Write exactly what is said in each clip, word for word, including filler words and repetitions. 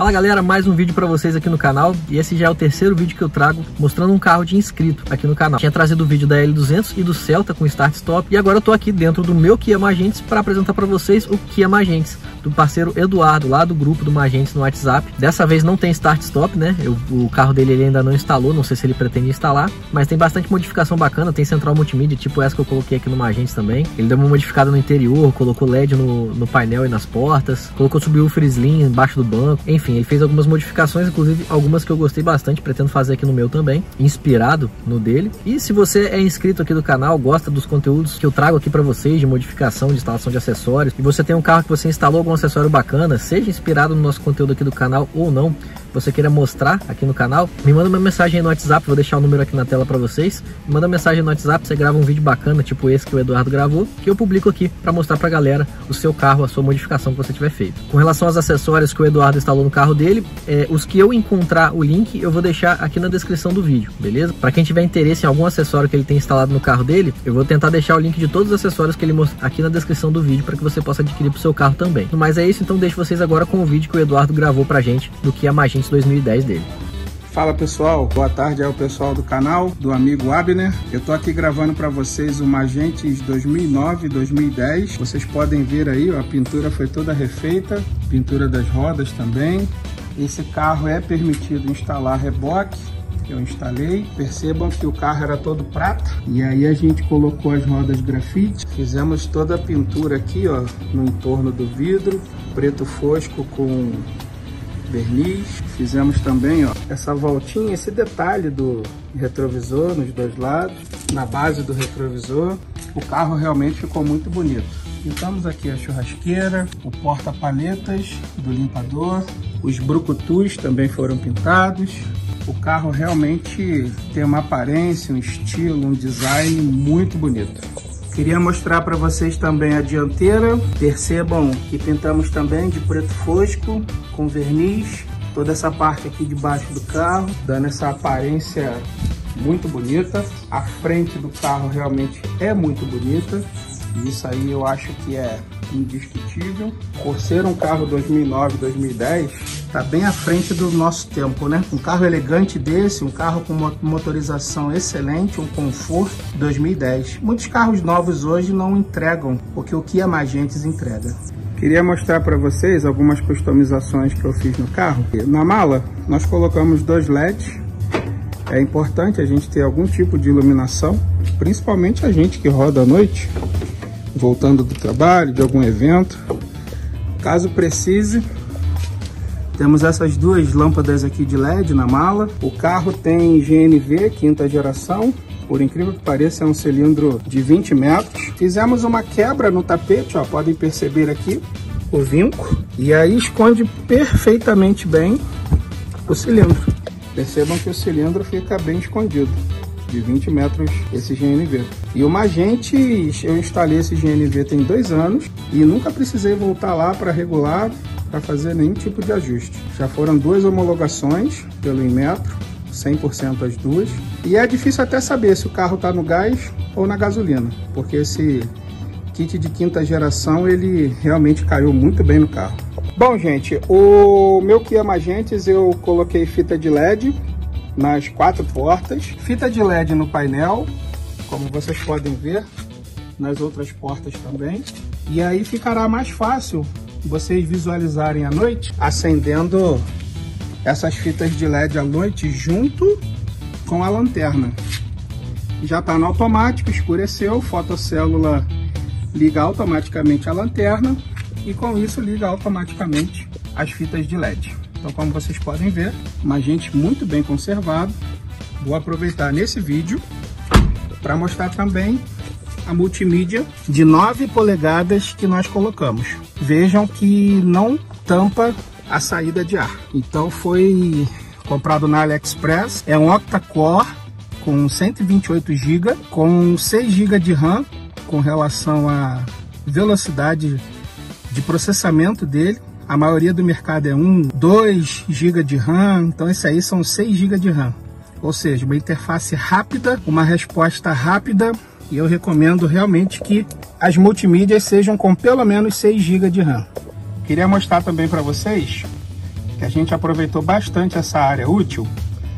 Fala galera, mais um vídeo pra vocês aqui no canal. E esse já é o terceiro vídeo que eu trago mostrando um carro de inscrito aqui no canal. Tinha trazido o vídeo da L duzentos e do Celta com Start Stop. E agora eu tô aqui dentro do meu Kia Magentes para apresentar pra vocês o Kia Magentes do parceiro Eduardo, lá do grupo do Magentes no WhatsApp. Dessa vez não tem Start Stop, né? Eu, o carro dele ele ainda não instalou, não sei se ele pretende instalar. Mas tem bastante modificação bacana, tem central multimídia, tipo essa que eu coloquei aqui no Magentes também. Ele deu uma modificada no interior, colocou L E D no, no painel e nas portas, colocou subwoofer slim embaixo do banco. Enfim, ele fez algumas modificações, inclusive algumas que eu gostei bastante, pretendo fazer aqui no meu também, inspirado no dele. E se você é inscrito aqui do canal, gosta dos conteúdos que eu trago aqui para vocês, de modificação, de instalação de acessórios, e você tem um carro que você instalou algum acessório bacana, seja inspirado no nosso conteúdo aqui do canal ou não, você queira mostrar aqui no canal, me manda uma mensagem aí no WhatsApp, vou deixar o número aqui na tela para vocês. Me manda mensagem no WhatsApp, você grava um vídeo bacana, tipo esse que o Eduardo gravou, que eu publico aqui para mostrar pra galera o seu carro, a sua modificação que você tiver feito. Com relação aos acessórios que o Eduardo instalou no carro dele, é, os que eu encontrar o link, eu vou deixar aqui na descrição do vídeo, beleza? Para quem tiver interesse em algum acessório que ele tem instalado no carro dele, eu vou tentar deixar o link de todos os acessórios que ele mostra aqui na descrição do vídeo, para que você possa adquirir pro seu carro também. Mas é isso, então deixo vocês agora com o vídeo que o Eduardo gravou pra gente do Kia Magentes dois mil e dez dele. Fala pessoal, boa tarde ao pessoal do canal, do amigo Abner. Eu tô aqui gravando para vocês o Magentes dois mil e nove, dois mil e dez. Vocês podem ver aí, ó, a pintura foi toda refeita, pintura das rodas também. Esse carro é permitido instalar reboque, eu instalei. Percebam que o carro era todo prata, e aí a gente colocou as rodas grafite. Fizemos toda a pintura aqui, ó, no entorno do vidro, preto fosco com verniz. Fizemos também, ó, essa voltinha, esse detalhe do retrovisor nos dois lados, na base do retrovisor. O carro realmente ficou muito bonito. Pintamos aqui a churrasqueira, o porta-paletas do limpador, os brucutus também foram pintados. O carro realmente tem uma aparência, um estilo, um design muito bonito. Queria mostrar para vocês também a dianteira. Percebam que pintamos também de preto fosco com verniz, toda essa parte aqui de baixo do carro, dando essa aparência muito bonita. A frente do carro realmente é muito bonita, isso aí eu acho que é indiscutível. Por ser um carro dois mil e nove, dois mil e dez, tá bem à frente do nosso tempo, né? Um carro elegante desse, um carro com motorização excelente, um conforto dois mil e dez. Muitos carros novos hoje não entregam o que o Kia Magentes entrega. Queria mostrar para vocês algumas customizações que eu fiz no carro. Na mala, nós colocamos dois L E Ds. É importante a gente ter algum tipo de iluminação, principalmente a gente que roda à noite, voltando do trabalho, de algum evento. Caso precise, temos essas duas lâmpadas aqui de L E D na mala. O carro tem G N V, quinta geração. Por incrível que pareça, é um cilindro de vinte metros. Fizemos uma quebra no tapete, ó, podem perceber aqui o vinco. E aí esconde perfeitamente bem o cilindro. Percebam que o cilindro fica bem escondido. De vinte metros esse G N V. E o Magentes, eu instalei esse G N V tem dois anos e nunca precisei voltar lá para regular, para fazer nenhum tipo de ajuste. Já foram duas homologações pelo Inmetro, cem por cento as duas. E é difícil até saber se o carro está no gás ou na gasolina, porque esse kit de quinta geração ele realmente caiu muito bem no carro. Bom gente, o meu Kia Magentes eu coloquei fita de L E D nas quatro portas, fita de L E D no painel, como vocês podem ver, nas outras portas também. E aí ficará mais fácil vocês visualizarem à noite, acendendo essas fitas de L E D à noite junto com a lanterna. Já está no automático, escureceu, fotocélula liga automaticamente a lanterna e com isso liga automaticamente as fitas de L E D. Então, como vocês podem ver, Magentes muito bem conservado. Vou aproveitar nesse vídeo para mostrar também a multimídia de nove polegadas que nós colocamos. Vejam que não tampa a saída de ar. Então foi comprado na AliExpress. É um octa-core com cento e vinte e oito gigas, com seis gigas de RAM, com relação à velocidade de processamento dele. A maioria do mercado é um, dois gigas de RAM, então esse aí são seis gigas de RAM. Ou seja, uma interface rápida, uma resposta rápida, e eu recomendo realmente que as multimídias sejam com pelo menos seis gigas de RAM. Queria mostrar também para vocês que a gente aproveitou bastante essa área útil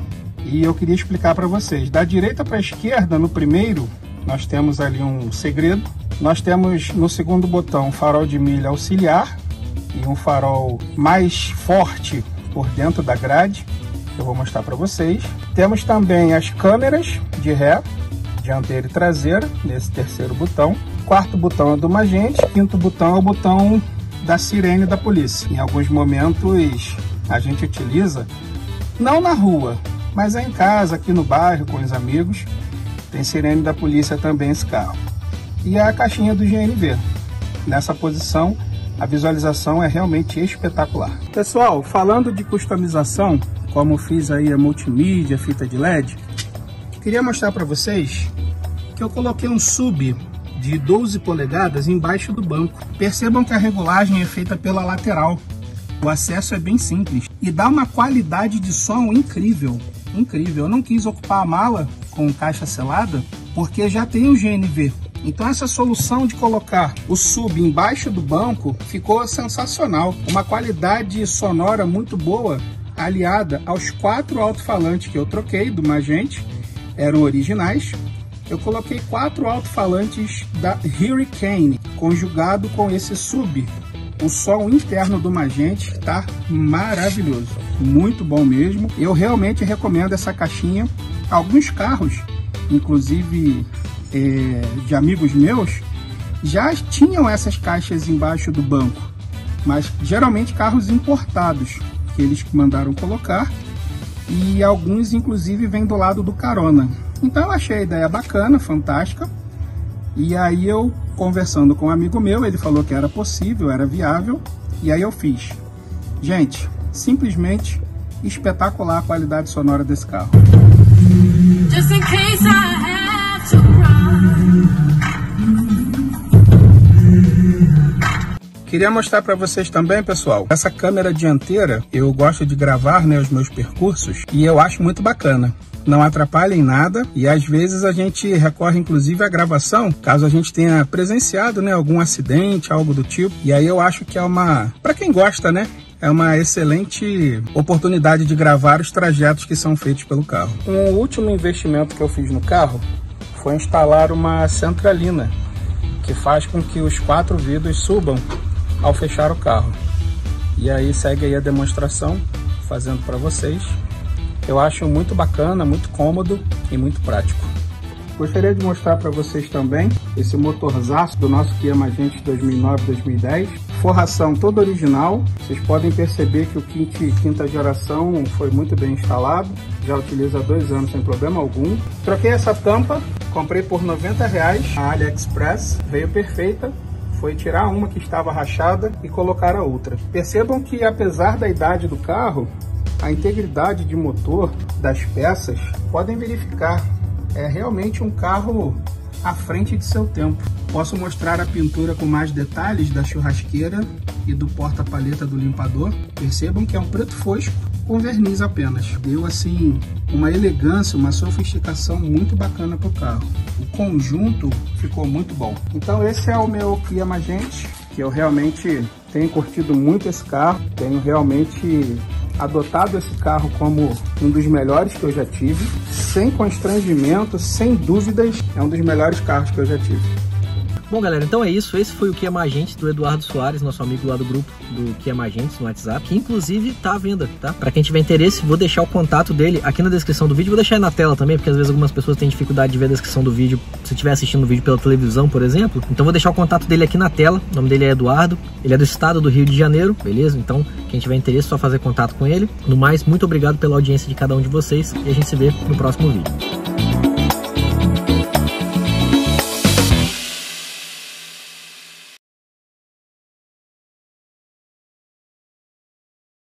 e eu queria explicar para vocês. Da direita para a esquerda, no primeiro, nós temos ali um segredo. Nós temos no segundo botão um farol de milha auxiliar e um farol mais forte por dentro da grade. Eu vou mostrar para vocês. Temos também as câmeras de ré, dianteira e traseira, nesse terceiro botão. Quarto botão é do Magente, quinto botão é o botão da sirene da polícia. Em alguns momentos a gente utiliza, não na rua, mas é em casa, aqui no bairro, com os amigos. Tem sirene da polícia também esse carro. E a caixinha do G N V. Nessa posição, a visualização é realmente espetacular. Pessoal, falando de customização, como fiz aí a multimídia, fita de L E D, queria mostrar para vocês que eu coloquei um sub de doze polegadas embaixo do banco. Percebam que a regulagem é feita pela lateral. O acesso é bem simples e dá uma qualidade de som incrível, incrível. Eu não quis ocupar a mala com caixa selada porque já tem o G N V. Então essa solução de colocar o sub embaixo do banco ficou sensacional. Uma qualidade sonora muito boa, aliada aos quatro alto-falantes que eu troquei do Magente, eram originais. Eu coloquei quatro alto-falantes da Hurricane, conjugado com esse sub. O som interno do Magente está maravilhoso, muito bom mesmo. Eu realmente recomendo essa caixinha. Alguns carros, inclusive é, de amigos meus, já tinham essas caixas embaixo do banco, mas geralmente carros importados, que eles mandaram colocar, e alguns inclusive vêm do lado do carona. Então eu achei a ideia bacana, fantástica, e aí eu, conversando com um amigo meu, ele falou que era possível, era viável, e aí eu fiz. Gente, simplesmente espetacular a qualidade sonora desse carro. Just in case I have to cry. Queria mostrar para vocês também, pessoal, essa câmera dianteira. Eu gosto de gravar, né, os meus percursos e eu acho muito bacana. Não atrapalha em nada e às vezes a gente recorre inclusive à gravação, caso a gente tenha presenciado, né, algum acidente, algo do tipo. E aí eu acho que é uma, para quem gosta, né, é uma excelente oportunidade de gravar os trajetos que são feitos pelo carro. Um último investimento que eu fiz no carro foi instalar uma centralina que faz com que os quatro vidros subam ao fechar o carro. E aí segue aí a demonstração, fazendo para vocês. Eu acho muito bacana, muito cômodo e muito prático. Gostaria de mostrar para vocês também esse motorzaço do nosso Kia Magente dois mil e nove dois mil e dez. Forração toda original. Vocês podem perceber que o kit quinta geração foi muito bem instalado. Já utilizo há dois anos sem problema algum. Troquei essa tampa, comprei por noventa reais na AliExpress. Veio perfeita. Foi tirar uma que estava rachada e colocar a outra. Percebam que apesar da idade do carro, a integridade de motor das peças, podem verificar, é realmente um carro à frente de seu tempo. Posso mostrar a pintura com mais detalhes da churrasqueira e do porta-paleta do limpador. Percebam que é um preto fosco com verniz apenas. Deu assim uma elegância, uma sofisticação muito bacana para o carro. O conjunto ficou muito bom. Então esse é o meu Kia Magente, que eu realmente tenho curtido muito esse carro. Tenho realmente adotado esse carro como um dos melhores que eu já tive, sem constrangimento, sem dúvidas, é um dos melhores carros que eu já tive. Bom, galera, então é isso. Esse foi o Kia Magente do Eduardo Soares, nosso amigo lá do grupo do Kia Magentes no WhatsApp, que inclusive tá à venda, tá? Para quem tiver interesse, vou deixar o contato dele aqui na descrição do vídeo. Vou deixar aí na tela também, porque às vezes algumas pessoas têm dificuldade de ver a descrição do vídeo se estiver assistindo o vídeo pela televisão, por exemplo. Então vou deixar o contato dele aqui na tela. O nome dele é Eduardo, ele é do estado do Rio de Janeiro, beleza? Então quem tiver interesse é só fazer contato com ele. No mais, muito obrigado pela audiência de cada um de vocês e a gente se vê no próximo vídeo.